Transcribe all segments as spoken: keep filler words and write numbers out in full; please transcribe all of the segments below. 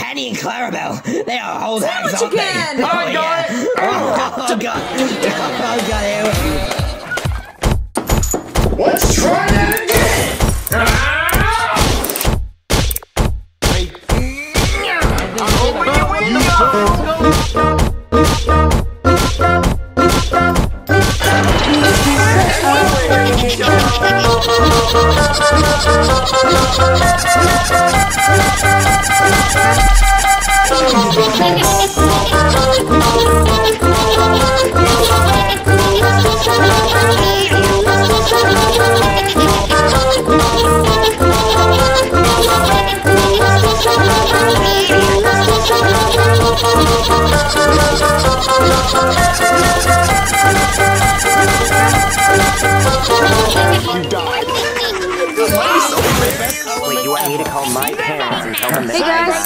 Penny and Clarabelle, they are whole hags, aren't they? Again. Oh, I got yeah. it. Oh, oh, God. Oh, God. Let's try that again. Open your Wait, you want me to call my parents and tell them that Hey, guys. I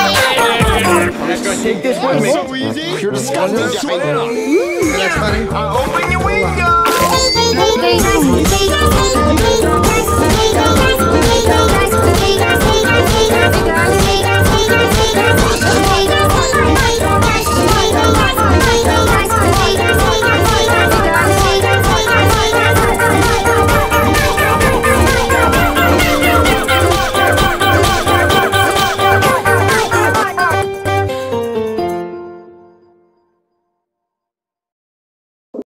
Take this with me. So easy. You're disgusting. That's funny.